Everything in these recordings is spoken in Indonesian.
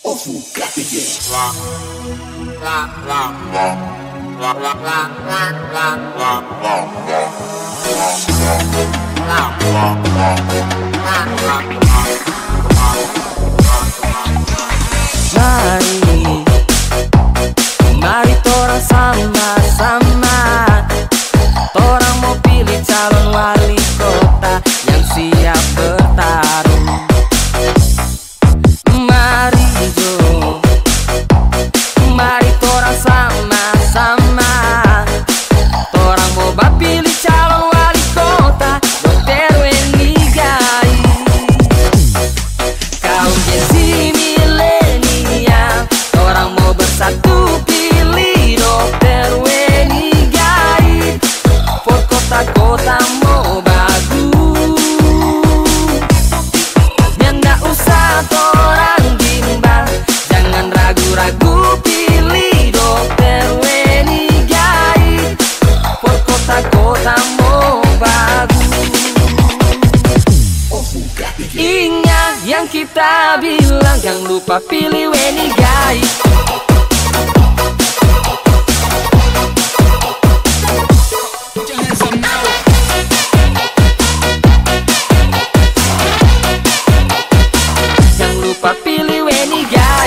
Mari torang sama-sama, torang mau pilih calon wali kota yang siap bertarung. Mari jo, mari torang sama-sama, torang mau pilih calon wali kota Dr. Weni Gai. Kaum Gen Z milenial, torang mau bersatu pilih Dr. Weni Gai. For kota-kota mau bagus, nggak usah torang bimbang, jangan ragu-ragu pilih Dr. Weni Gai. For kota-kota mau bagus. Ingat yang kita bilang, jangan lupa pilih Weni Gai. Jangan lupa pilih Weni Gai.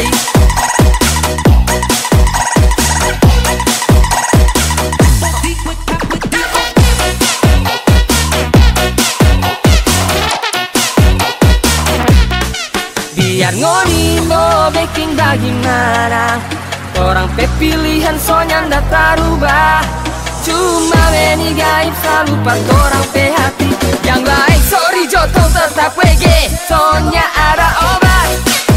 Biar ngoni mau baking bagaimana, orang pe pilihan soalnya ndak terubah. Cuma Weni Gai selalu part orang pe hati. Yang lain sorry jotong tetap WG, soalnya ada obat.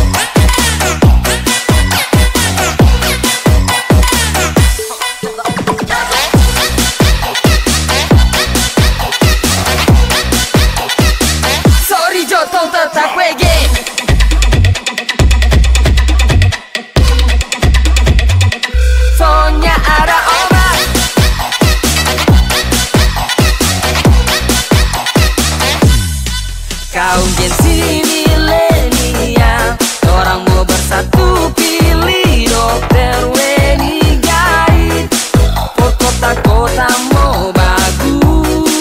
Sorry jotong tetap WG, soalnya ada obat. Kaum Gen Z milenial, orang mau bersatu pilih Dr. Weni Gai. For kota-kota mau bagus,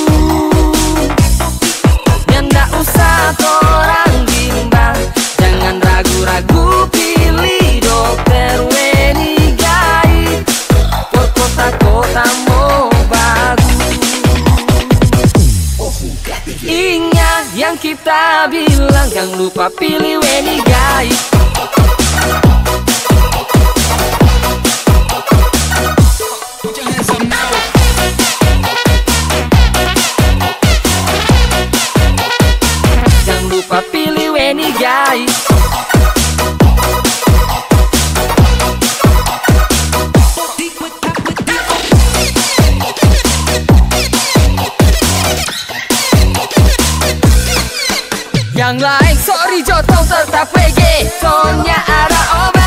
nggak usah torang bimbang, jangan ragu-ragu pilih Dr. Weni Gai. For kota-kota mau bagus. Ingat yang kita bilang, jangan lupa pilih Weni Gai. Jangan lupa pilih Weni Gai. Yang lain sorry jotong tetap WG, soalnya ada obat.